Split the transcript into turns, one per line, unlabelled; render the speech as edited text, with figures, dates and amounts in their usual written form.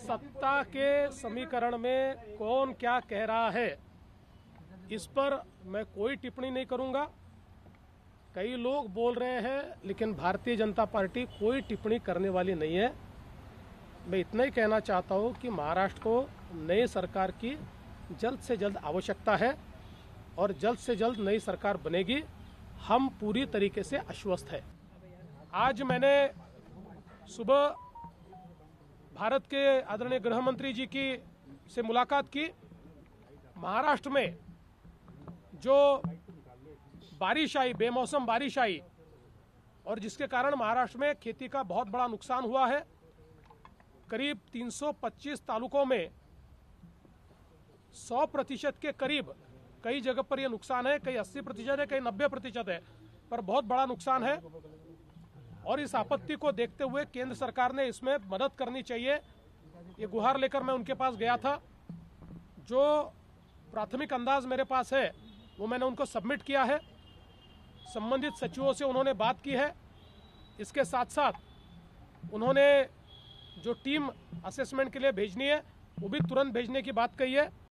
सत्ता के समीकरण में कौन क्या कह रहा है, इस पर मैं कोई टिप्पणी नहीं करूंगा। कई लोग बोल रहे हैं, लेकिन भारतीय जनता पार्टी कोई टिप्पणी करने वाली नहीं है। मैं इतना ही कहना चाहता हूं कि महाराष्ट्र को नई सरकार की जल्द से जल्द आवश्यकता है और जल्द से जल्द नई सरकार बनेगी। हम पूरी तरीके से आश्वस्त हैं। आज मैंने सुबह भारत के आदरणीय गृह मंत्री जी की से मुलाकात की। महाराष्ट्र में जो बारिश आई, बेमौसम बारिश आई, और जिसके कारण महाराष्ट्र में खेती का बहुत बड़ा नुकसान हुआ है। करीब 325 तालुकों में 100% के करीब कई जगह पर यह नुकसान है, कई 80% है, कई 90% है, पर बहुत बड़ा नुकसान है। और इस आपत्ति को देखते हुए केंद्र सरकार ने इसमें मदद करनी चाहिए, ये गुहार लेकर मैं उनके पास गया था। जो प्राथमिक अंदाज मेरे पास है वो मैंने उनको सबमिट किया है। संबंधित सचिवों से उन्होंने बात की है। इसके साथ साथ उन्होंने जो टीम असेसमेंट के लिए भेजनी है वो भी तुरंत भेजने की बात कही है।